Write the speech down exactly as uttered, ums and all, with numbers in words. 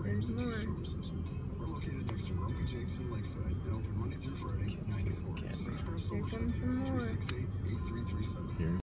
Frames and more. T Services. We're located next to Grumpy Jake's in Lakeside and open Monday through Friday, nine to four. Here comes some more. three six eight, eight three three seven. Here.